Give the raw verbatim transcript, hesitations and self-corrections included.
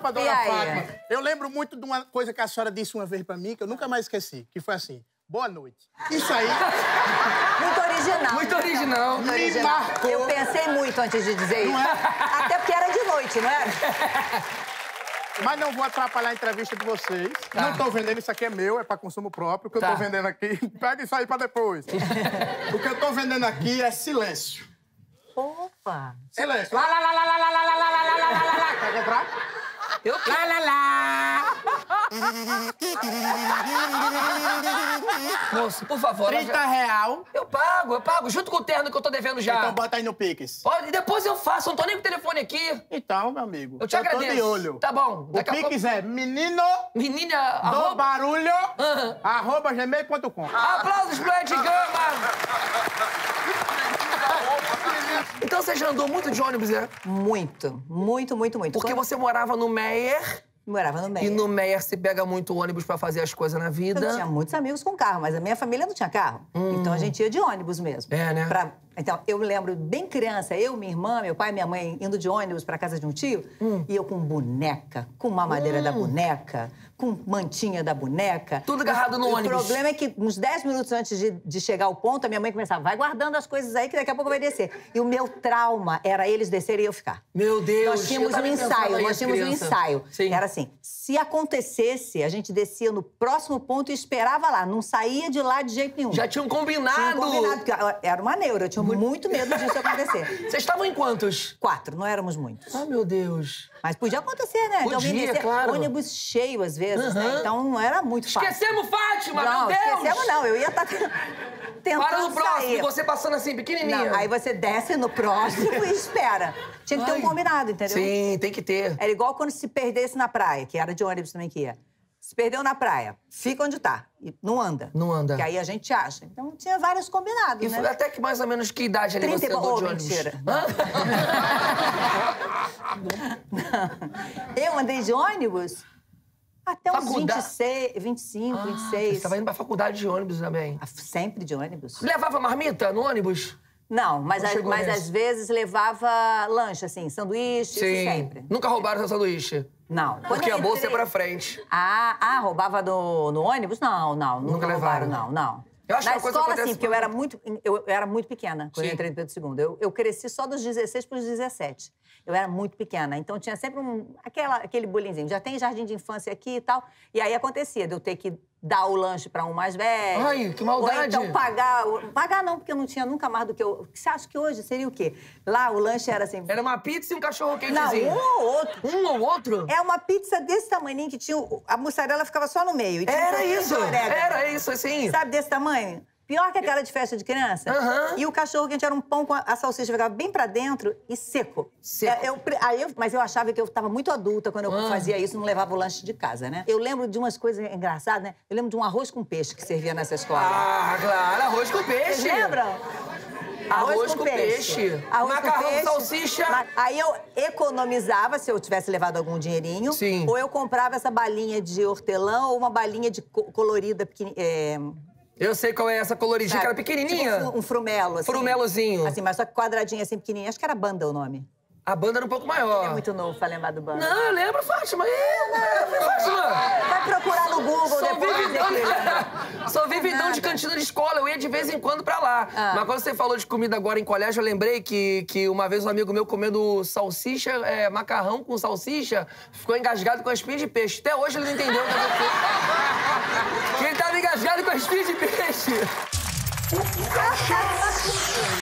pra dona E aí? Fátima. Eu lembro muito de uma coisa que a senhora disse uma vez pra mim, que eu nunca mais esqueci, que foi assim, boa noite. Isso aí... Muito original. Muito original. Muito Me original. marcou. Eu pensei muito antes de dizer isso. Não é? Até porque era de noite, não era? Mas não vou atrapalhar a entrevista de vocês. Tá. Não tô vendendo, isso aqui é meu, é pra consumo próprio. O que Tá. eu tô vendendo aqui, pega isso aí pra depois. O que eu tô vendendo aqui é silêncio. Opa! Silêncio. Lá, lá, lá, lá, lá, lá, lá, lá, lá, lá, lá, lá, lá. Quer comprar? Eu quero. Lá, lá, lá. Moço, por favor. ela trinta já- real. Eu pago, eu pago, junto com o terno que eu tô devendo já. Então bota aí no Pix. Pode, depois eu faço, eu não tô nem com o telefone aqui. Então, meu amigo. Eu te agradeço. tô de olho. Tá bom. O Daqui a Pix pouco... é menino Menina, do arroba... barulho, Aham. arroba gmail ponto com. Aplausos pro Ed Gama! Então você já andou muito de ônibus, é? Muito, muito, muito, muito. Porque Quando- você morava no Meyer, Morava no meio. e no Meyer se pega muito ônibus pra fazer as coisas na vida. Eu tinha muitos amigos com carro, mas a minha família não tinha carro. Então a gente ia de ônibus mesmo. É, né? Pra- Então, eu me lembro bem criança, eu, minha irmã, meu pai e minha mãe indo de ônibus pra casa de um tio, e eu com boneca, com mamadeira da boneca, com mantinha da boneca. Tudo agarrado no E ônibus. O problema é que uns dez minutos antes de, de chegar ao ponto, a minha mãe começava, vai guardando as coisas aí que daqui a pouco vai descer. E o meu trauma era eles descerem e eu ficar. Meu Deus. Nós tínhamos eu um também pensava ensaio, nós isso, tínhamos um criança. ensaio. Sim. Era assim, se acontecesse, a gente descia no próximo ponto e esperava lá, não saía de lá de jeito nenhum. Já tinham combinado. Tinha combinado, porque eu era uma neura, eu tinha muito medo disso acontecer. Vocês estavam em quantos? Quatro, não éramos muitos. Ah, meu Deus. Mas podia acontecer, né? Podia, alguém descer, claro. ônibus cheio às vezes, né? Aham. Então não era muito fácil. Esquecemos Fátima, Não, meu Deus! esquecemos não, eu ia estar tentando Para no próximo, sair. você passando assim, pequenininha. Não, aí você desce no próximo e espera. Tinha que ter Ai. um combinado, entendeu? Sim, tem que ter. Era igual quando se perdesse na praia, que era de ônibus também que ia. Se perdeu na praia, fica onde tá. E não anda. Não anda. Que aí a gente acha. Então tinha vários combinados, E né? foi até que mais ou menos que idade ali trinta você e andou pou- de oh, ônibus? mentira. Hã? Eu andei de ônibus até uns Faculdade? vinte e seis, vinte e cinco, vinte e seis. Você estava indo pra faculdade de ônibus também. Sempre de ônibus. Levava marmita no ônibus? Não, mas, Não a- chegou mas nessa. às vezes levava lanche, assim, sanduíche, isso sempre. Nunca roubaram seu sanduíche? Não. Quando Porque eu a bolsa é entrei- pra frente. Ah, ah, roubava no, no ônibus? Não, não. Nunca, Nunca roubaram, levaram. não, não. Eu acho Na que uma coisa escola, acontece sim, porque eu com- era muito, eu, eu era muito pequena quando Sim. eu entrei no Pedro segundo. Eu, eu cresci só dos dezesseis para os dezessete. Eu era muito pequena, então tinha sempre um, aquela, aquele bullyingzinho. Já tem jardim de infância aqui e tal. E aí acontecia de eu ter que dar o lanche para um mais velho. Ai, que maldade. Ou então pagar... o- Pagar não, porque eu não tinha nunca mais do que eu... Você acha que hoje seria o quê? Lá o lanche era assim... Era uma pizza e um cachorro Não, quentezinho. um ou outro. Um ou outro? É uma pizza desse tamaninho que tinha... o- A mussarela ficava só no meio. E tinha um Era pouquinho isso, de orégano. era isso, assim. Sabe desse tamanho? Pior que aquela de festa de criança. Aham. E o cachorro quente era um pão com a, a salsicha, ficava bem pra dentro e seco. Seco. É, eu, pre- aí eu- mas eu achava que eu tava muito adulta quando eu Ah. fazia isso, não levava o lanche de casa, né? Eu lembro de umas coisas engraçadas, né? Eu lembro de um arroz com peixe que servia nessa escola. Ah, claro, arroz com peixe. Vocês lembram? Arroz com peixe. Arroz Macarrão com peixe. salsicha. Ma- Aí eu economizava se eu tivesse levado algum dinheirinho. Sim. Ou eu comprava essa balinha de hortelã ou uma balinha de co- colorida pequeni- é, Eu sei qual é essa coloridinha, sabe? que era pequenininha. Tipo um, um frumelo, assim. Frumelozinho. Assim, mas só que quadradinho, assim, pequenininho. Acho que era Banda o nome. A banda era um pouco maior. É muito novo pra lembrar do Banda. Não, eu lembro, Fátima. É, Fátima. Vai procurar no Google Sou depois dizer vividão, que lembra. sou vividão Nada. de cantina de escola, eu ia de vez em quando pra lá. Ah. Mas quando você falou de comida agora em colégio, eu lembrei que, que uma vez um amigo meu comendo salsicha, é, macarrão com salsicha, ficou engasgado com a espinha de peixe. Até hoje ele não entendeu o que aconteceu. Que ele tava engasgado com a espinha de peixe.